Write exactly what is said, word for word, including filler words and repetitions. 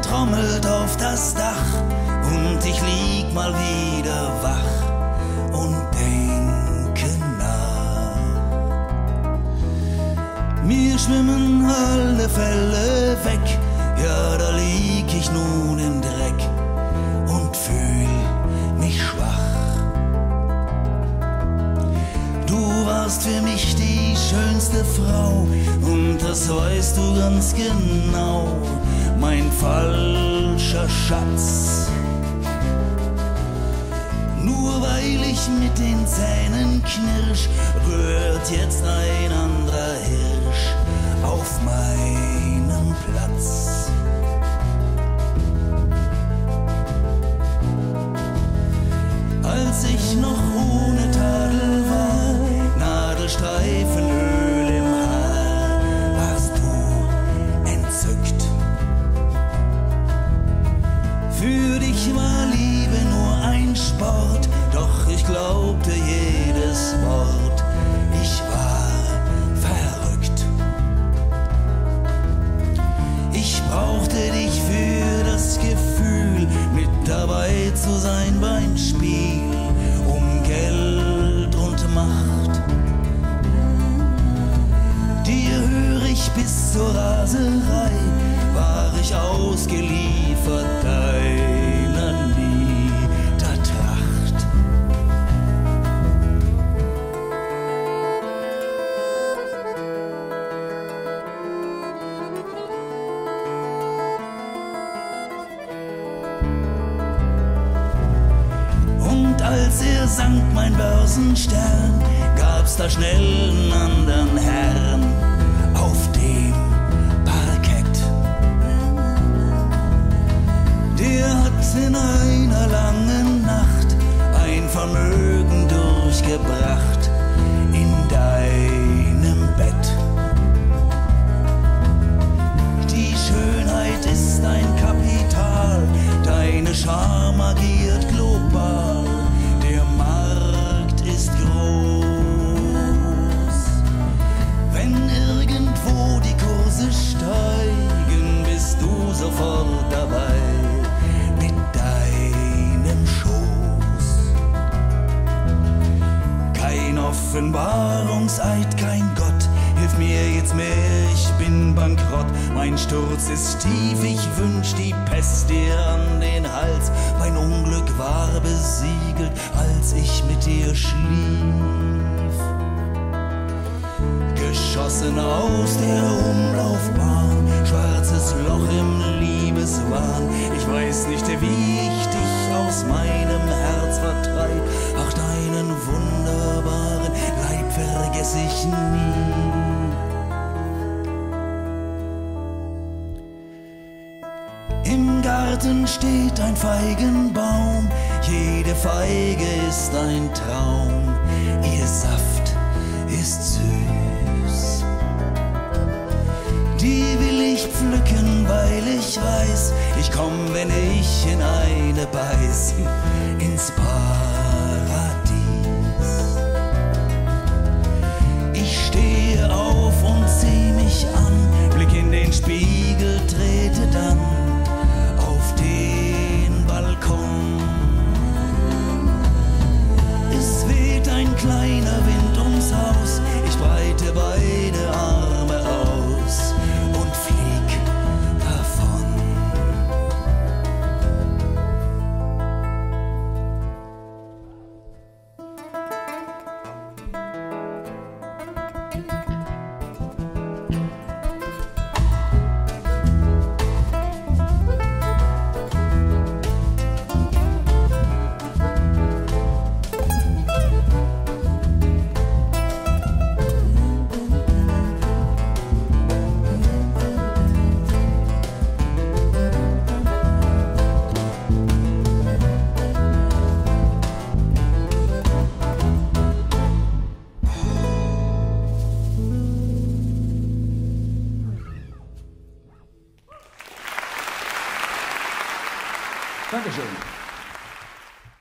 trommelt auf das Dach und ich lieg mal wieder wach und denke nach. Mir schwimmen alle Fälle weg, ja, da lieg ich nun im Dreck und fühl mich schwach. Du warst für mich die schönste Frau und das weißt du ganz genau, mein falscher Schatz. Nur weil ich mit den Zähnen knirsch, rührt jetzt ein anderer Hirsch auf meinem Platz. Als ich noch ohne Tadel war, Nadelstreifenöl im Haar, warst du entzückt. Für dich war Liebe nur ein Sport, doch ich glaubte jedes Wort, ich war verrückt. Ich brauchte dich für das Gefühl, mit dabei zu sein beim Spiel um Geld und Macht. Dir höre ich bis zur Raserei, war ich ausgeliefert deiner Niedertracht. Und als er sank, mein Börsenstern, gab's da schnell einen anderen Herrn auf dem Parkett. Der hat in einer langen Nacht ein Vermögen durchgebracht in deinem Bett. Die Schönheit ist ein Kapital, deine Scham agiert global, der Markt ist groß. Wenn irgendwo die Kurse steigen, bist du sofort dabei mit deinem Schoß. Kein Offenbarungseid, kein Gott, hilf mir jetzt mehr, ich bin bankrott. Mein Sturz ist tief, ich wünsch die Pest dir an den Hals. Mein Unglück war besiegelt, als ich mit dir schlief. Geschossen aus der Umlaufbahn, schwarzes Loch im Liebeswahn. Ich weiß nicht, wie ich dich aus meinem Herz vertreib. Ach, deinen wunderbaren Leib vergess ich nie. Im Garten steht ein Feigenbaum, jede Feige ist ein Traum, ihr Saft ist süß. Die will ich pflücken, weil ich weiß, ich komm, wenn ich in eine beiß, ins Paradies. Ich stehe auf und zieh mich an, Blick in den Spiegel, trete dann auf den Balkon. Es weht ein kleiner Wind ums Haus, ich breite beide Arme aus und flieg davon. Dankeschön.